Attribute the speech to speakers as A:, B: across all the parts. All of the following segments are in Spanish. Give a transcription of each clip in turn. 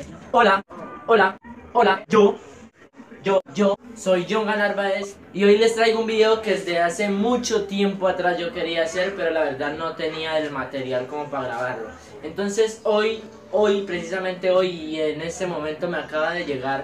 A: Hola, hola, hola, yo soy John Narváez y hoy les traigo un video que desde hace mucho tiempo atrás yo quería hacer, pero la verdad no tenía el material como para grabarlo. Entonces precisamente hoy y en este momento me acaba de llegar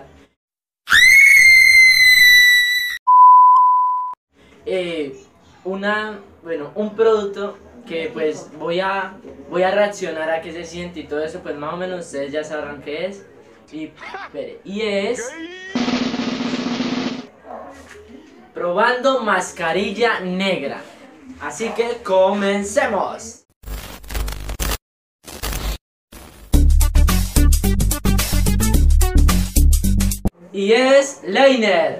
A: un producto que pues voy a reaccionar a qué se siente y todo eso, pues más o menos ustedes ya sabrán qué es. Y es probando mascarilla negra. Así que comencemos. Y es Leiner.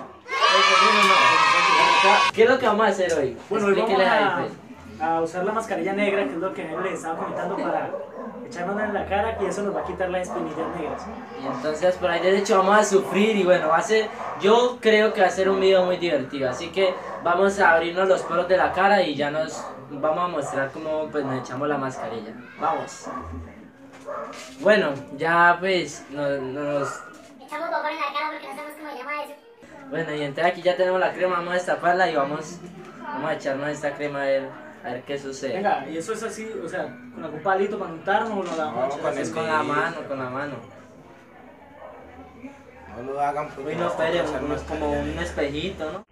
A: ¿Qué es lo que vamos a hacer hoy?
B: Bueno, hoy
A: Explíquele ahí,
B: vamos a usar la mascarilla negra, que es lo que les estaba comentando, para echarnos en la cara, y eso nos va a quitar las espinillas negras.
A: Y entonces por ahí de hecho vamos a sufrir y bueno, yo creo que va a ser un video muy divertido, así que vamos a abrirnos los poros de la cara y ya nos vamos a mostrar cómo pues nos echamos la mascarilla. Vamos. Bueno, ya pues nos
C: echamos vapor en la cara porque no sabemos cómo se llama eso.
A: bueno, y entonces aquí ya tenemos la crema, vamos a destaparla y vamos a echarnos esta crema a ver qué sucede.
B: Venga, y eso es así, o sea, con algún palito para untarnos, o nos la vamos a echar así.
A: Es con la mano.
D: No lo hagan porque
A: Uy, no, espere, es como un espejito, ¿no?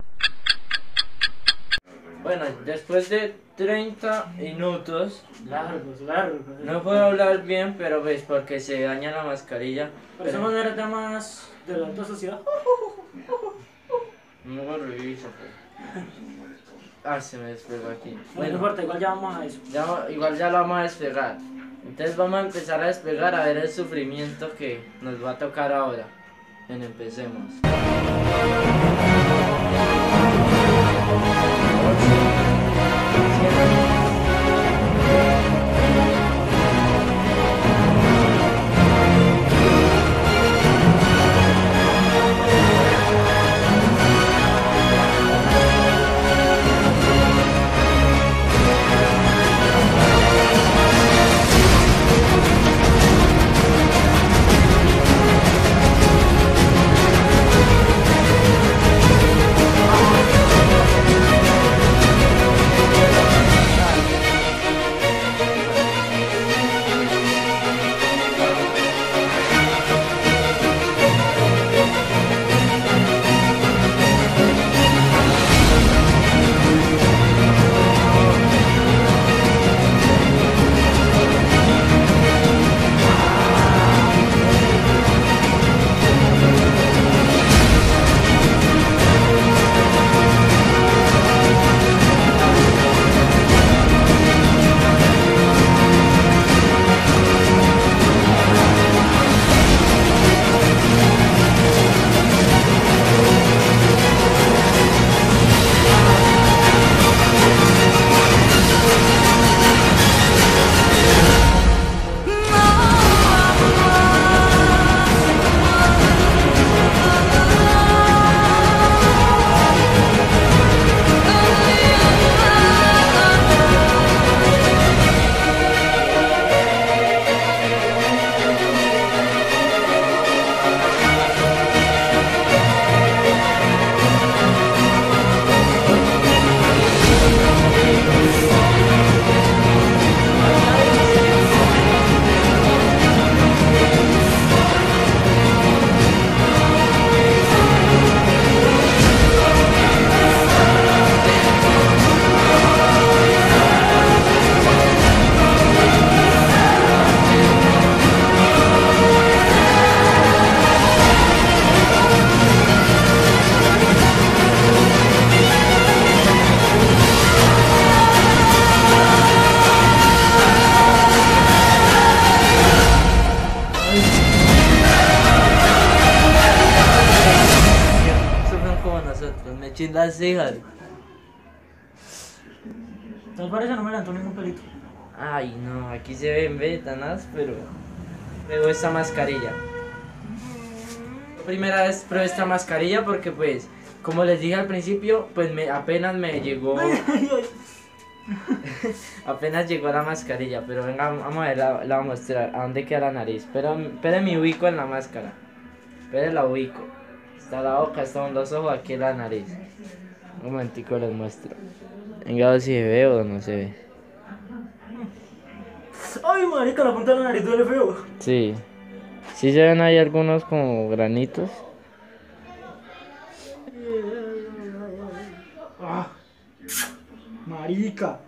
A: Bueno, después de 30 minutos,
B: Largos.
A: no puedo hablar bien, pero ves, porque se daña la mascarilla.
B: Pero esa manera está más de la alta sociedad.
A: No lo reviso, pues. Ah, se me despegó aquí.
B: No importa, igual ya vamos a eso.
A: Igual ya lo vamos a despegar. Entonces vamos a empezar a despegar a ver el sufrimiento que nos va a tocar ahora. Bien, empecemos. Me chin las cejas.
B: Tal parece no me levantó ningún pelito.
A: Ay, no, aquí se ven ventanas, pero pruebo esta mascarilla. Primera vez pruebo esta mascarilla porque pues, como les dije al principio, pues apenas me llegó. Apenas llegó la mascarilla, pero venga, vamos a ver, la voy a mostrar. ¿A dónde queda la nariz? Pero me ubico en la máscara. Pero la ubico. Está la boca, están los ojos, aquí la nariz. Un momentico les muestro. Venga, a ver si se ve o no se ve.
B: Ay, marica, la punta de la nariz duele feo.
A: Sí. Sí se ven ahí algunos como granitos.
B: Ah, marica.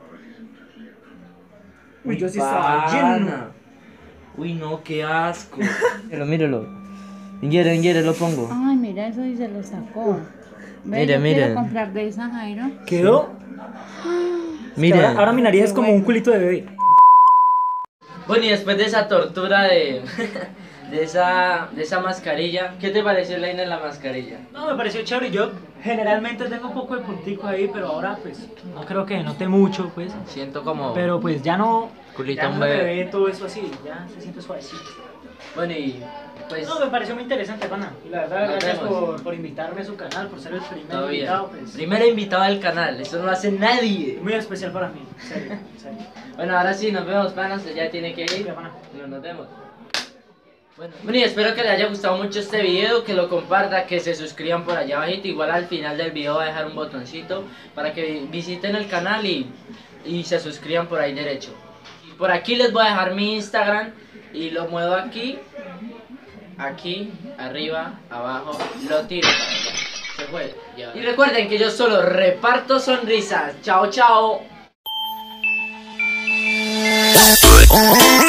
B: Uy, yo sí estaba lleno.
A: Uy, no, qué asco. Míralo. Ingiere, lo pongo.
D: Ay, mira eso y se lo sacó. Ve,
A: Mire,
D: yo
A: mire.
D: quiero comprar de esa, Jairo.
B: ¿Quedó?
A: Miren.
B: Ahora mi nariz es como un culito de bebé.
A: Bueno, y después de esa tortura de esa mascarilla, ¿qué te pareció, Laina, la mascarilla?
B: No, me pareció chévere. Yo generalmente tengo un poco de puntico ahí, pero ahora pues no creo que note mucho, pues.
A: Siento como
B: Pero pues ya no,
A: culito
B: ya
A: un
B: no me
A: bebé.
B: ve todo eso así, ya se siente suavecito.
A: Bueno, y pues
B: No, me pareció muy interesante, pana. Y la verdad,
A: Nos
B: gracias
A: vemos.
B: por invitarme a su canal, por ser el primer
A: todavía.
B: invitado, pues.
A: Primero invitado al canal, eso no lo hace nadie.
B: Muy especial para mí, en serio, en serio.
A: Bueno, ahora sí, nos vemos, panas, ya tiene que ir.
B: Ya, pana.
A: Nos vemos. Bueno, y espero que les haya gustado mucho este video, que lo compartan, que se suscriban por allá abajito. Igual al final del video voy a dejar un botoncito para que visiten el canal y se suscriban por ahí derecho. Y por aquí les voy a dejar mi Instagram y lo muevo aquí, arriba, abajo, lo tiro. Se fue. Y recuerden que yo solo reparto sonrisas. Chao, chao.